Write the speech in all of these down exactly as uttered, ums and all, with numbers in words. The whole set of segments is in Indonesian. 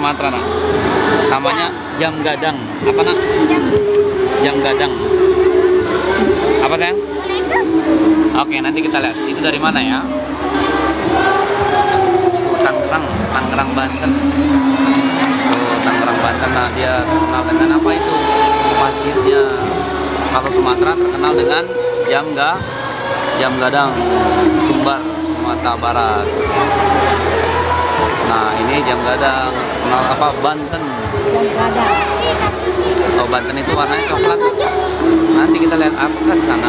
Sumatera, nak. Namanya jam gadang. Apa, nak? Jam gadang. Apa, sayang? Oke, nanti kita lihat. Itu dari mana ya? Oh, Tangerang, Tangerang, Banten. Oh, Tangerang, Banten. Nah, dia terkenal dengan apa itu? Masjidnya. Kalau Sumatera terkenal dengan jam ga, jam gadang, Sumbar, Sumatera Barat. Nah, ini jam gadang. Kenal apa? Banten. Oh, Banten itu warnanya coklat. Nanti kita lihat apa di sana.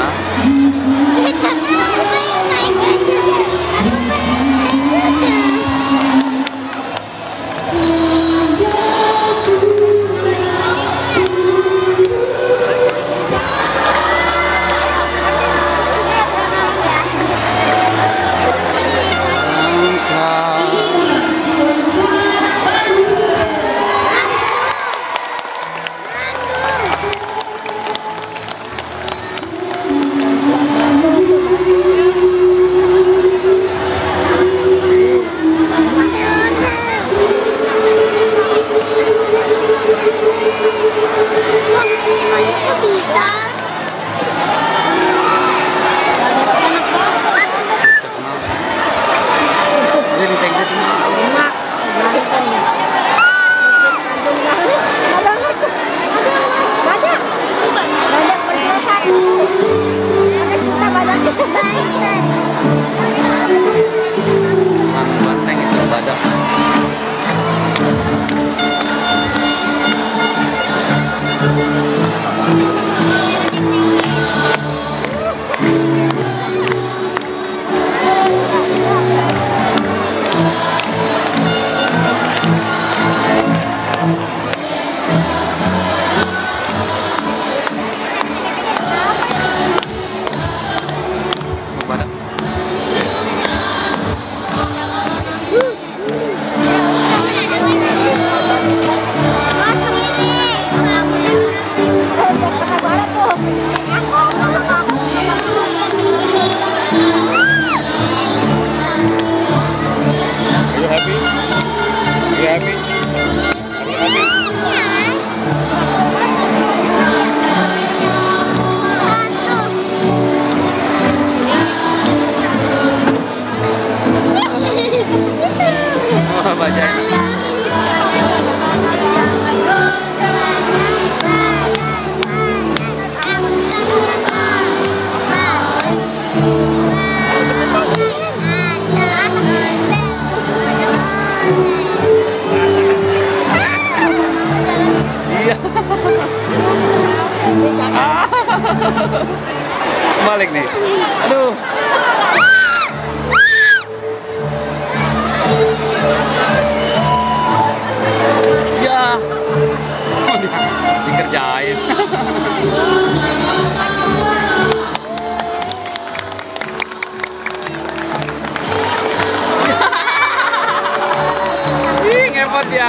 Balik nih. Aduh. Ya. Oh, di, dikerjain. Ih, ngepot ya.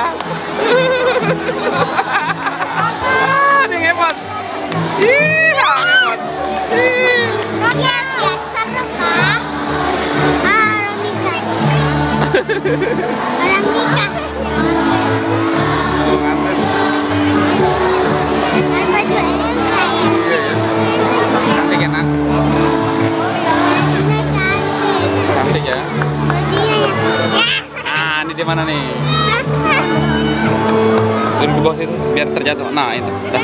Dia ngepot. Ih, ngepot. Ih. Ya, biar seru, Kak. Ah, orang nikah. Orang nikah. Oh, nganten. Kan baju Elsa ya. Iya, ya. Cantik ya, Nak? Bajunya cantik. Cantik ya. Bajunya ya. Ah, ini di mana nih? Duduk di bawah situ biar terjatuh. Nah, itu. Dah.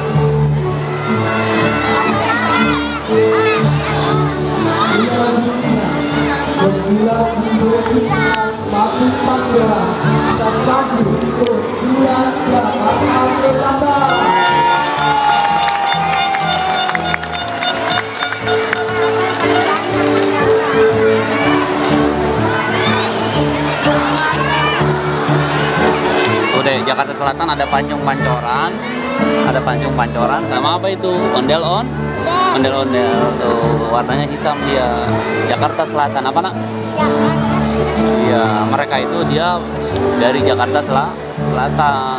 Udah, Jakarta Selatan ada Pancung Pancoran, ada Pancung Pancoran sama apa itu? Ondel on? Ondel-ondel tuh warnanya hitam dia. Jakarta Selatan apa, Nak? Iya, mereka itu dia dari Jakarta Sel- Selatan.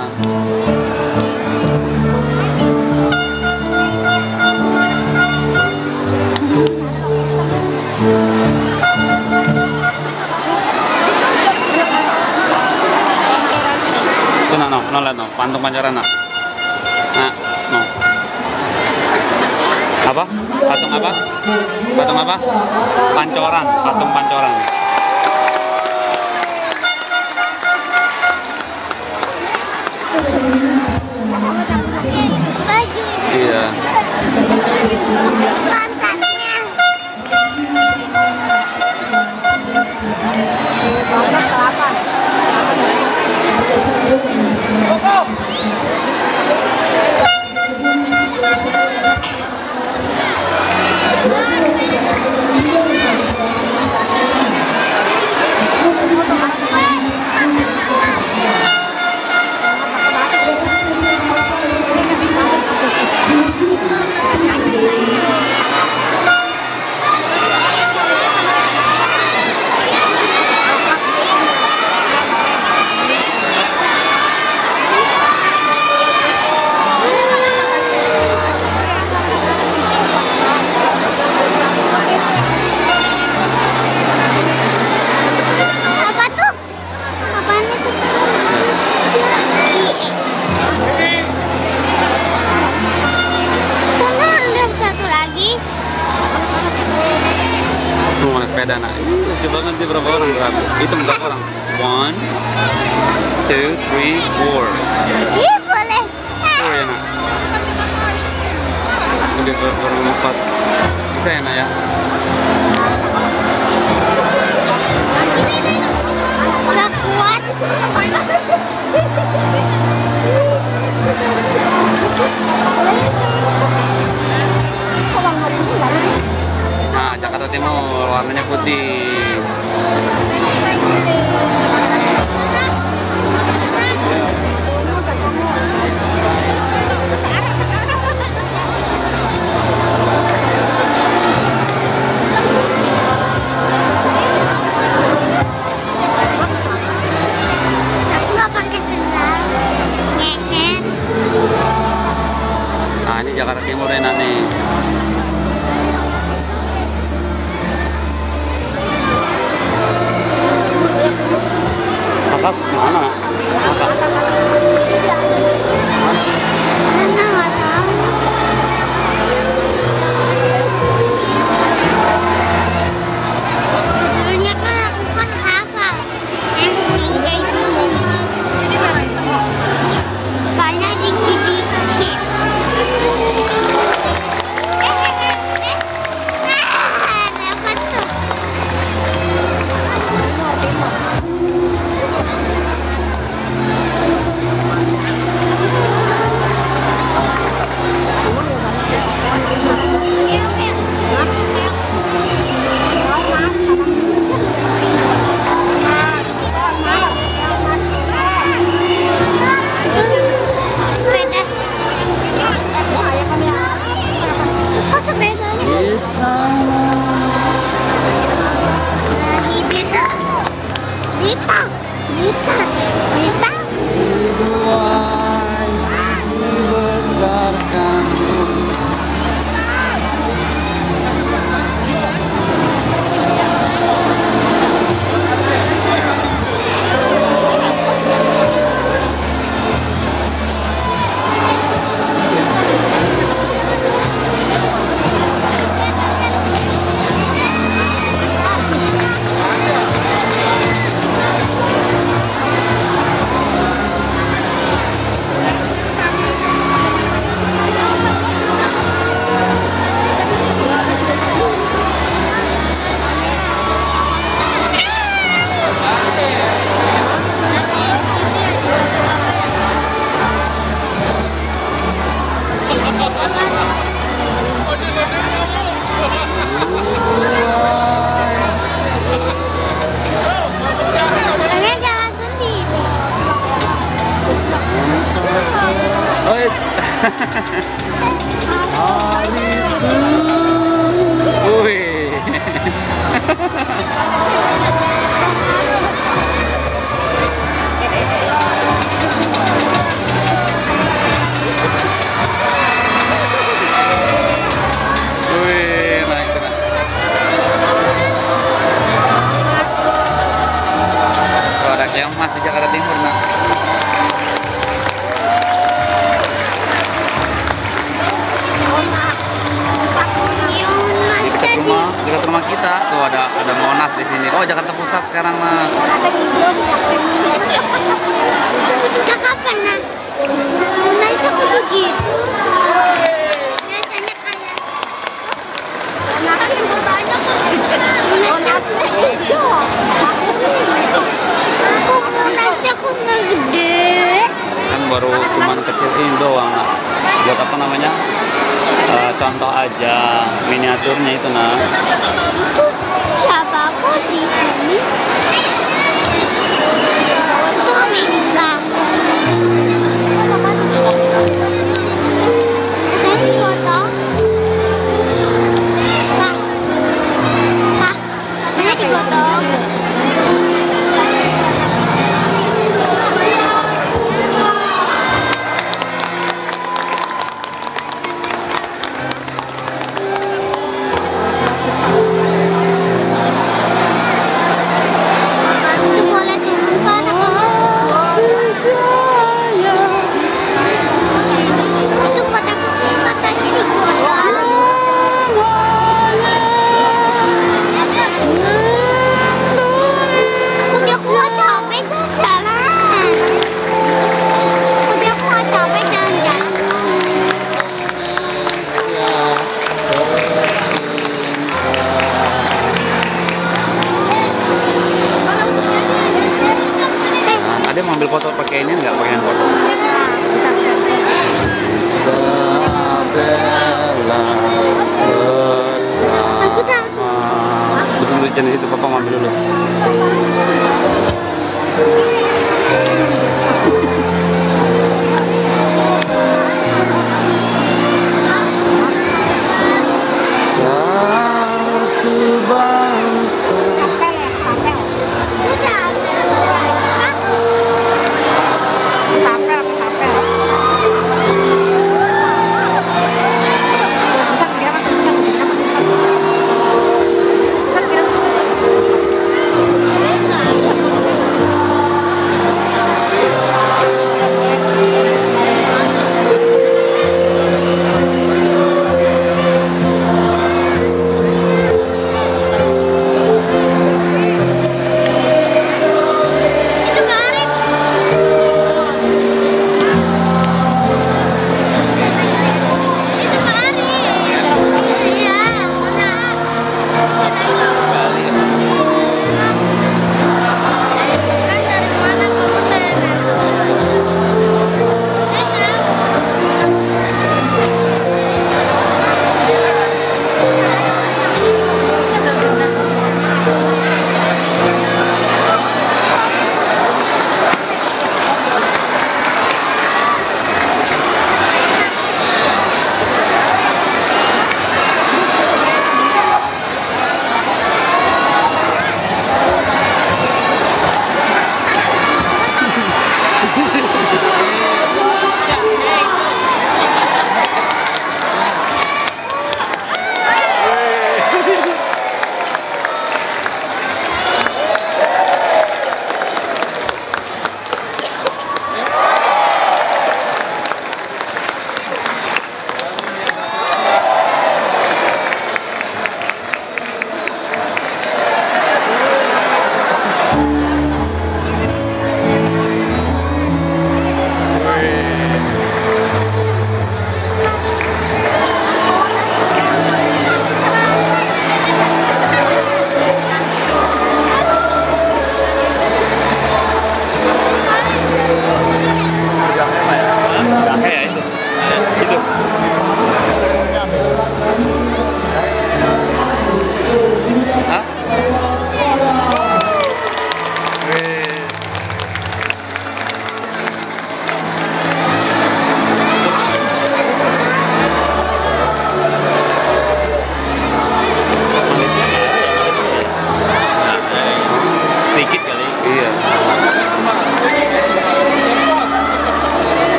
patung pancoran nak. Nah, no. Apa? Patung apa? Patung apa? Pancoran, patung pancoran. Baju. Iya. Pantatnya. Apa tuh? Apaan itu? Karena ada satu lagi. Tuh mana sepeda nak. Ini lucu banget nih, berapa orang berarti? Hitung berapa orang? One, two, three, four. Iya boleh. Four ya nak. Udah ber- baru empat. Bisa ya nak ya? Gak kuat. Nah, Jakarta Timur warnanya putih. Aku gak pakai sendal. Nyeker. Nah, ini Jakarta Timur enak nih. Kakak mana? Kakak. Mana gak tahu. Dulunya kan aku kan hafal. Yang tiga itu. Soalnya dikit-dikit. Ah, dapat tuh. Sepeda. Oh, sepedanya. Lagi Rita. Rita. Rita. Rita. Kalian jalan sendiri. Oh, wih. Wih, naik kena. Tuh ada kemas di Jakarta Timur, nak. rumah kita. Tuh ada ada Monas di sini. Oh, Jakarta Pusat sekarang mah. Kakak pernah Monas aku begitu. Biasanya kayak Monas juga banyak. Monas begitu. Aku Monasnya aku nggak gede. Kan baru cuman kecil ini doang. Nak. Buat apa namanya? Eh, contoh aja miniaturnya itu nah. Itu siapa aku di sini? Itu Amerika. Saya di foto. Pak, Pak, saya di foto. Itu boleh dulu kan? Itu kotaku sih katanya digoyang. Udah kuat capek jalan-jalan. Udah kuat capek jalan-jalan. Nah, ada yang mau ambil foto pakai ini nggak pakai handphone? Bella Aku tak. bersama. Terus dulu jangan di situ, papa mau ambil dulu. Satu bangsa. Udah.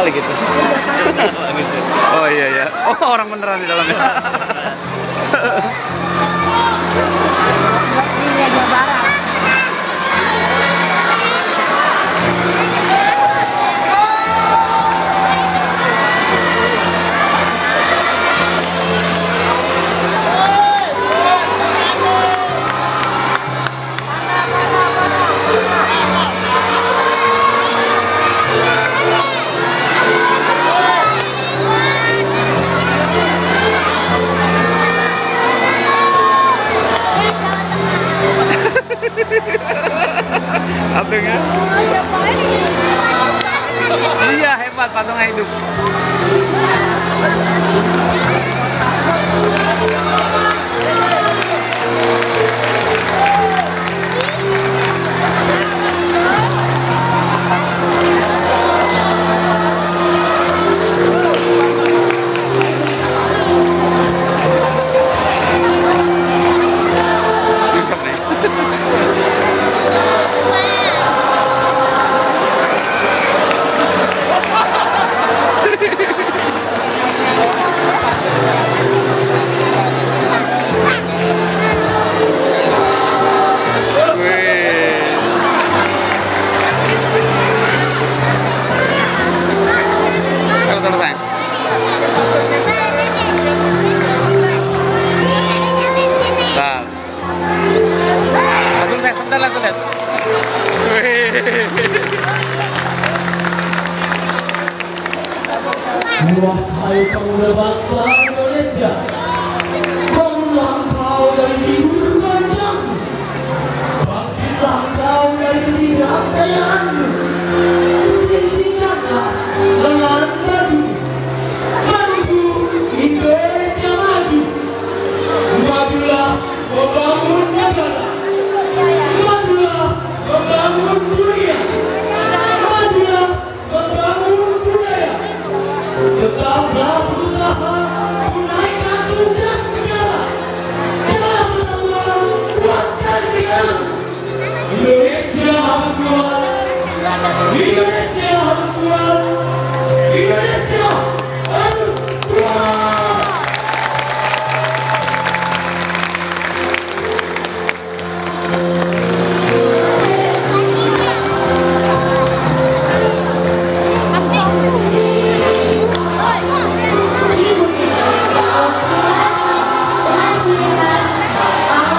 kali gitu. Oh iya ya. Oh orang beneran di dalamnya. Patungnya. Iya hebat patungnya hidup. Nyungsep nih. Sebentar lah tuh lihat. Wahai pemuda bangsa Indonesia, bangunlah engkau dari tidur panjang, bangkitlah engkau dari ketidakjayaan, sisihkanlah lengan baju, menuju Indonesia maju, majulah membangun negara, majulah membangun dunia, majulah membangun budaya. Tetaplah berusaha menaikkan tugas negara. Dalam persatuan kuatkan kita. Indonesia harus kuat. Indonesia harus kuat. Indonesia harus kuat.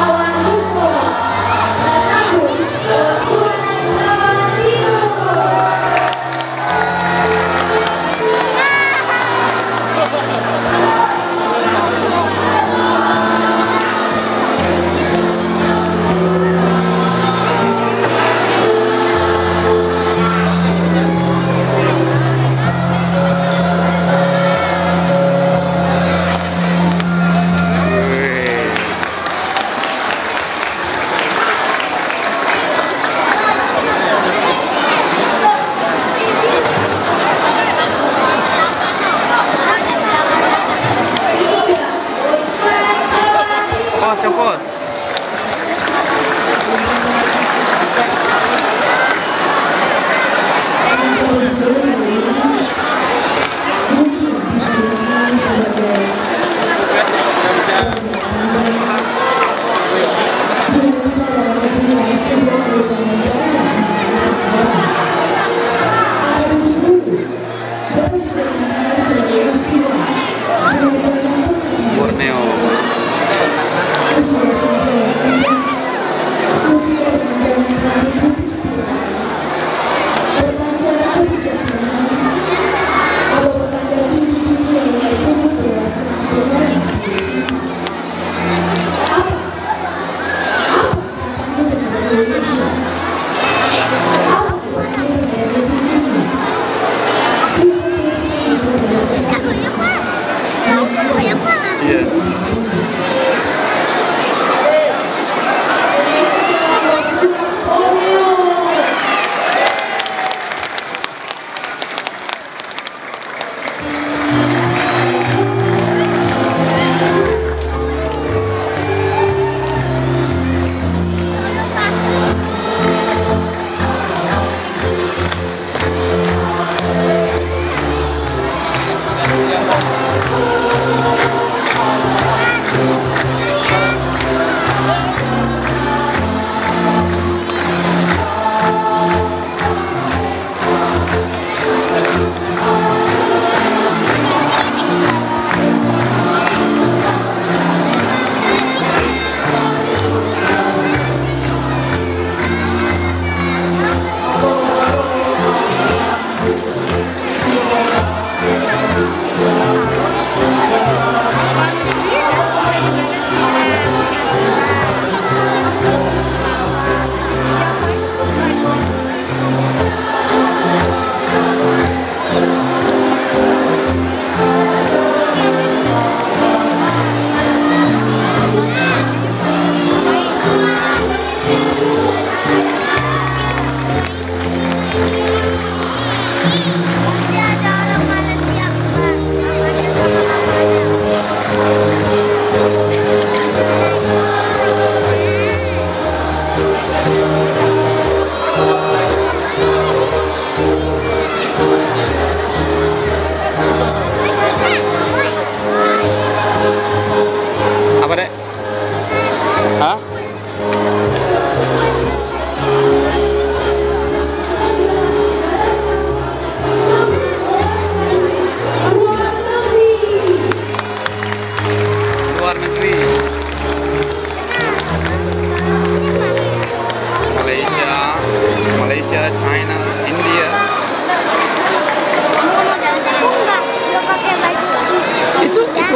Thank you.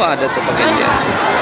ada tuh pakai dia.